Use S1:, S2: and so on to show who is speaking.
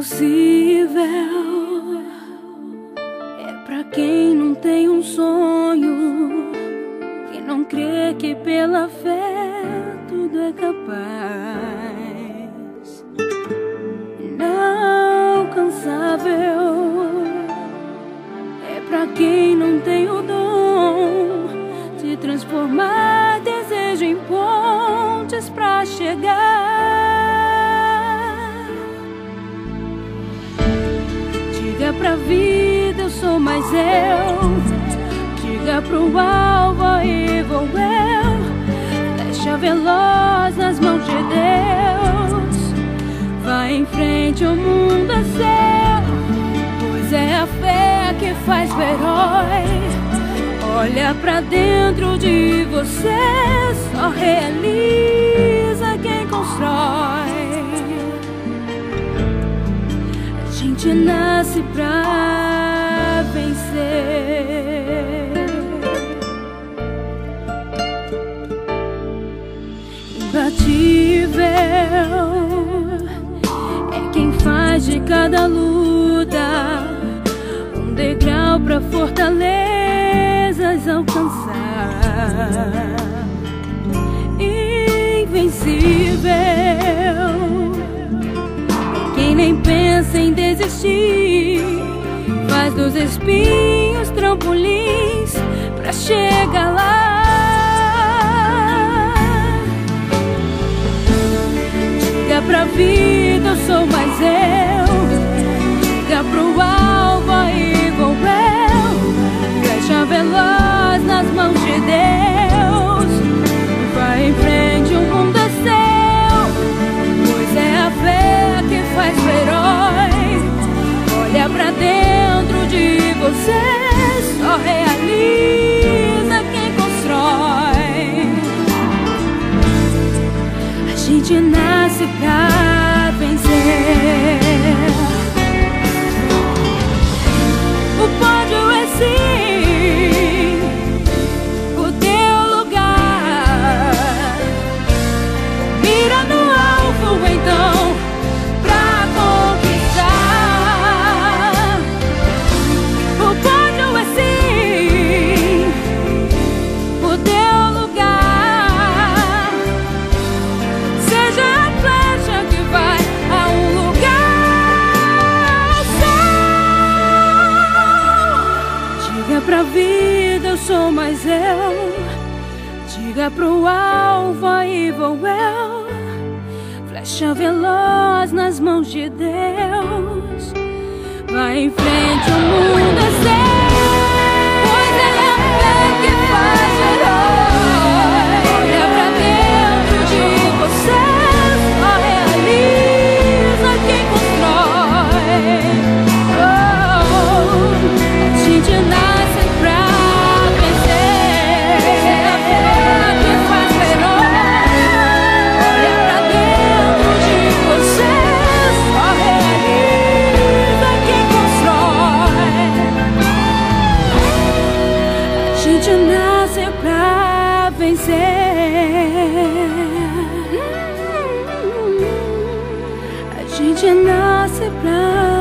S1: impossível é pra quem não tem um sonho, que não crê que pela fé tudo é capaz. Inalcançável é pra quem não tem o dom de transformar desejo em pontes pra chegar. Diga pra vida, eu sou mais eu. Diga pro alvo, aí vou eu. Flecha veloz nas mãos de Deus. Vai em frente, o mundo é seu, pois é a fé que faz o herói. Olha pra dentro de você, só realiza quem constrói. A gente nasce pra vencer. Imbatível é quem faz de cada luta um degrau pra fortalezas alcançar. Invencível é quem nem pensa em desistir, faz dos espinhos trampolins pra chegar lá. Diga pra vida, eu sou mais eu. Diga pro alvo, aí vou eu. Flecha veloz nas mãos de Deus. Vai em frente, o mundo é seu, pois é a fé que faz o herói. Olha pra dentro de você, só realiza quem constrói. A gente nasce pra vencer. O pódio é sim o teu lugar. Mira no alvo então pra conquistar. O pódio é sim o teu lugar. Seja a flecha que vai a um lugar só. Diga pra vida, eu sou mais eu. Diga pro alvo, aí vou eu. Flecha veloz nas mãos de Deus. Vai em frente, o mundo é seu, pois é a fé que faz o herói. Olha pra dentro de você, só realiza quem constrói. A gente nasce pra vencer. É a fé que faz o herói. Olha pra dentro de você, só realiza quem constrói. A gente nasce pra vencer. A gente nasce pra